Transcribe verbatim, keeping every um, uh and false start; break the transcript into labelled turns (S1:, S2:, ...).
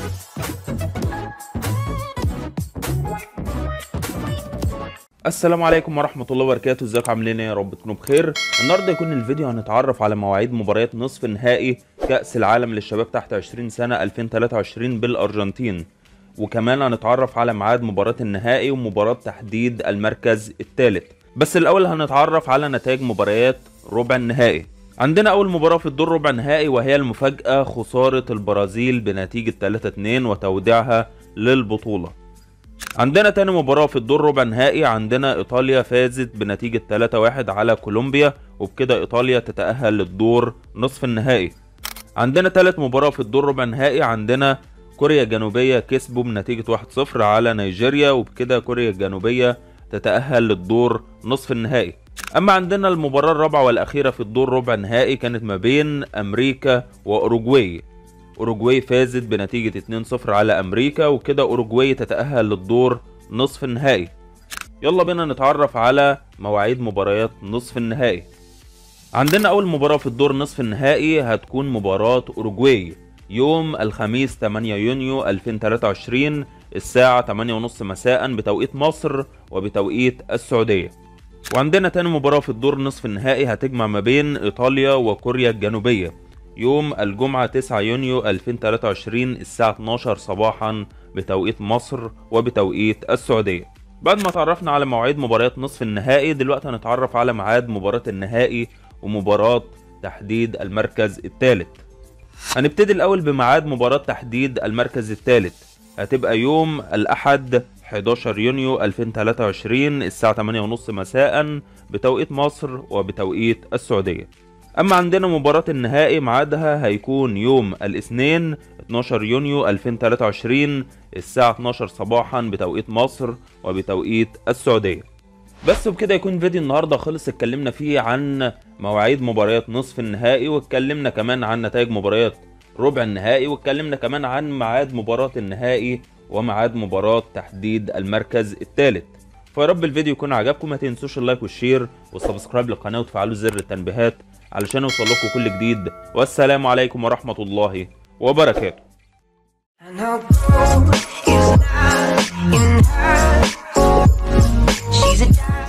S1: السلام عليكم ورحمة الله وبركاته. ازيكم عاملين ايه؟ يا رب تكونوا بخير. النهارده يكون الفيديو هنتعرف على مواعيد مباريات نصف نهائي كأس العالم للشباب تحت عشرين سنة ألفين وتلاتة وعشرين بالأرجنتين، وكمان هنتعرف على ميعاد مباراة النهائي ومباراة تحديد المركز الثالث. بس الأول هنتعرف على نتائج مباريات ربع النهائي. عندنا أول مباراة في الدور ربع النهائي وهي المفاجأة، خسارة البرازيل بنتيجة ثلاثة اتنين وتوديعها للبطولة. عندنا تاني مباراة في الدور ربع النهائي، عندنا ايطاليا فازت بنتيجة ثلاثة واحد على كولومبيا، وبكده ايطاليا تتأهل للدور نصف النهائي. عندنا تالت مباراة في الدور ربع النهائي، عندنا كوريا الجنوبية كسبوا بنتيجة واحد صفر على نيجيريا، وبكده كوريا الجنوبية تتأهل للدور نصف النهائي. اما عندنا المباراة الرابعة والاخيرة في الدور ربع النهائي كانت ما بين امريكا واوروجواي. اوروجواي فازت بنتيجة اتنين صفر على امريكا، وكده اوروجواي تتأهل للدور نصف النهائي. يلا بينا نتعرف على مواعيد مباريات نصف النهائي. عندنا اول مباراة في الدور نصف النهائي هتكون مباراة اوروجواي يوم الخميس تمانية يونيو ألفين وتلاتة وعشرين الساعة تمانية وثلاثين مساء بتوقيت مصر وبتوقيت السعودية. وعندنا تاني مباراة في الدور نصف النهائي هتجمع ما بين ايطاليا وكوريا الجنوبية يوم الجمعة تسعة يونيو ألفين وتلاتة وعشرين الساعة اتناشر صباحا بتوقيت مصر وبتوقيت السعودية. بعد ما تعرفنا على مواعيد مباريات نصف النهائي، دلوقتي هنتعرف على ميعاد مباراة النهائي ومباراة تحديد المركز الثالث. هنبتدي الأول بميعاد مباراة تحديد المركز الثالث، هتبقى يوم الأحد حداشر يونيو ألفين وتلاتة وعشرين الساعة تمانية وثلاثين مساء بتوقيت مصر وبتوقيت السعودية. اما عندنا مباراة النهائي ميعادها هيكون يوم الاثنين اتناشر يونيو ألفين وتلاتة وعشرين الساعة اتناشر صباحا بتوقيت مصر وبتوقيت السعودية. بس وبكده يكون فيديو النهاردة خلص. اتكلمنا فيه عن مواعيد مباريات نصف النهائي، واتكلمنا كمان عن نتائج مباريات ربع النهائي، واتكلمنا كمان عن ميعاد مباراة النهائي وميعاد مباراة تحديد المركز الثالث. فيا رب الفيديو يكون عجبكم. ما تنسوش اللايك والشير والسبسكرايب للقناة وتفعلوا زر التنبيهات علشان يوصل لكم كل جديد. والسلام عليكم ورحمة الله وبركاته.